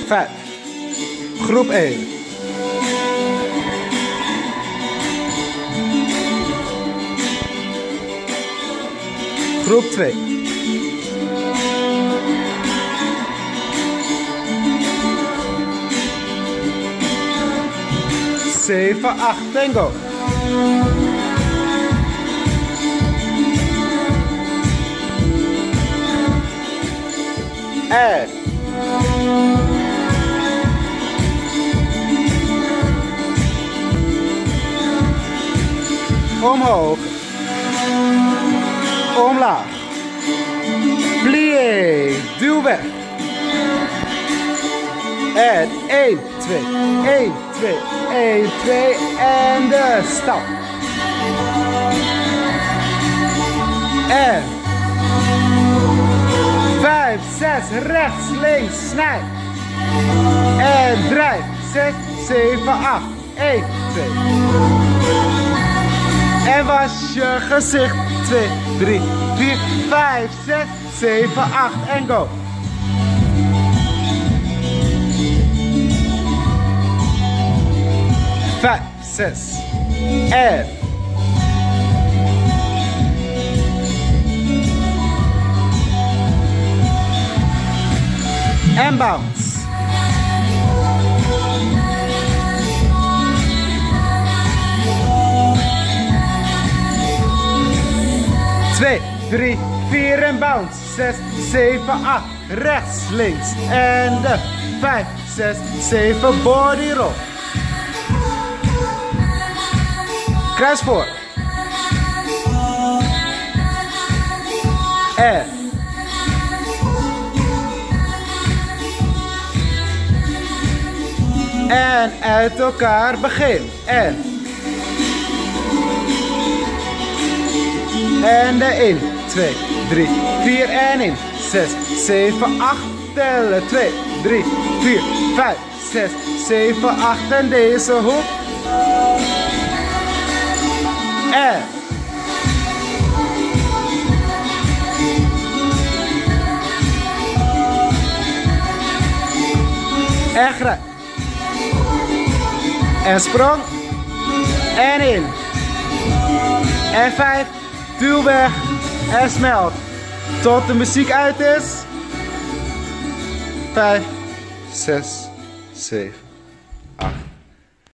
5. Groep 1. Groep 2. Zeven, 8, tango. En omhoog, omlaag, plié, duw weg. En 1, 2, 1, 2, 1, 2 en de stap. En 5, 6, rechts, links, snijd. En drijf, 6, 7, 8, 1, 2. En was je gezicht, 2, 3, 4, 5, 6, 7, 8 en go. Vijf, 6 en bounce. 2, 3, 4 en bounce. 6, 7, 8. Rechts, links. En de 5, 6, 7. Body roll. Kruis voor. En uit elkaar begin. En de 1, 2, 3, 4 en in. 6, 7, 8 tellen. 2, 3, 4, 5, 6, 7, 8 en deze hoek. En grijp. En sprong. En in. En 5. Duw weg. En smelt. Tot de muziek uit is. 5, 6, 7.